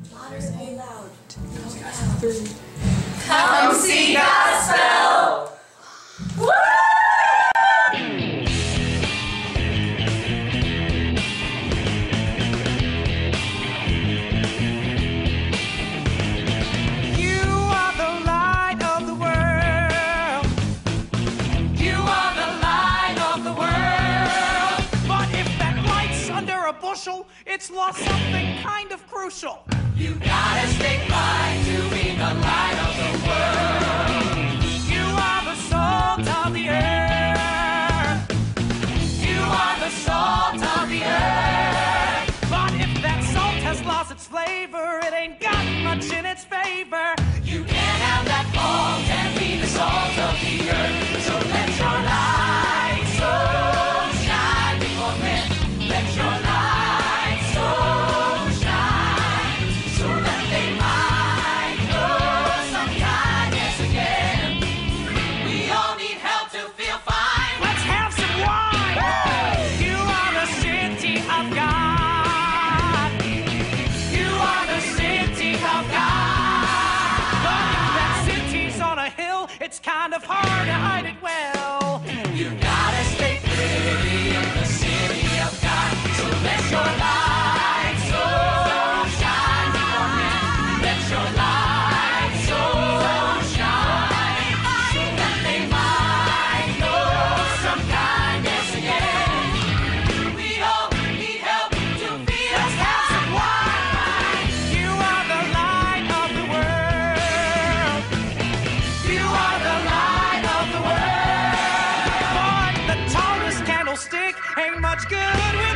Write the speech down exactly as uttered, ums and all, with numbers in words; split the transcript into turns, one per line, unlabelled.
Louder, say loud.
Three.
Come see Godspell! Woo!
You are the light of the world. You are the light of the world. But if that light's under a bushel, it's lost something kind of crucial.
You gotta stay blind to be the light of the world.
You are the salt of the earth.
You are the salt of the earth.
But if that salt has lost its flavor, it ain't got much in its favor.
You can't have that fault and be the salt of the earth. So let your light so shine before men. Let your light so shine, so that they might know some kindness again. We all need help to feel fine.
Let's have some wine. You are the city of God.
You are the city of God.
But if that city's on a hill, it's kind of hard to hide it well.
You gotta stay pretty in the city of God. So let your light so shine before men. Let your light so shine, so that they might know some kindness again. We all need help to feel.
Let's have some wine. You are the light of the world.
You are the light of the world.
But the tallest candlestick ain't much good